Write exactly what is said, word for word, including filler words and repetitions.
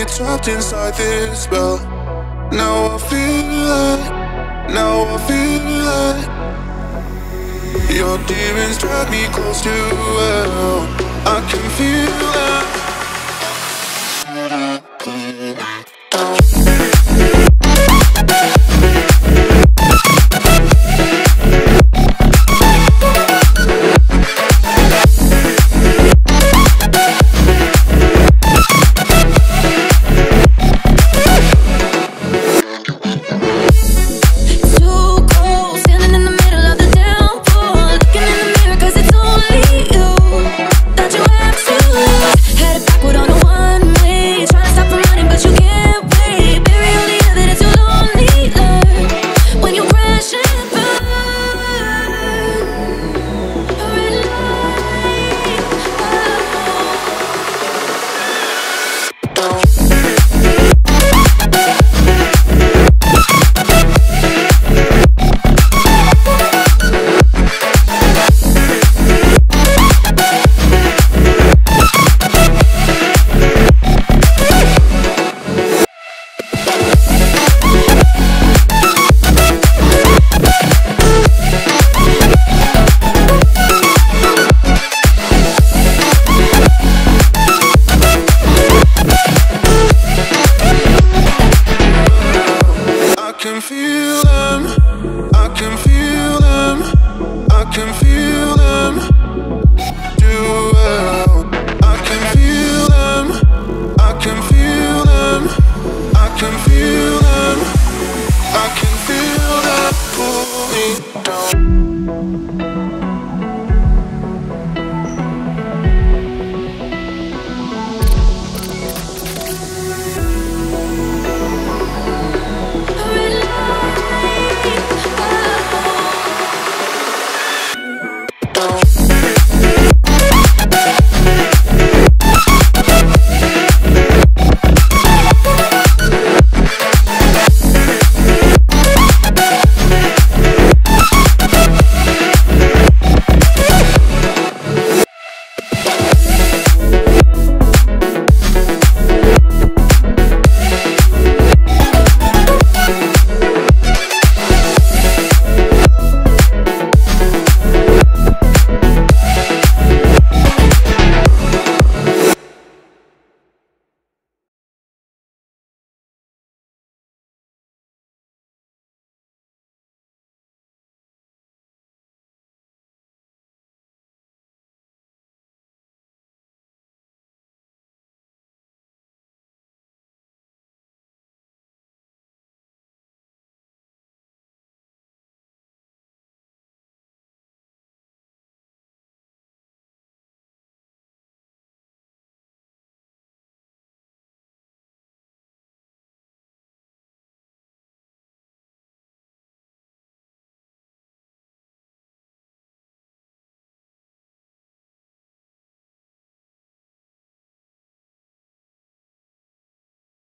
trapped inside this spell. Now I feel it, now I feel it. Your demons drag me close to hell. I can feel it. I can feel them, I can feel them, I can feel them do well.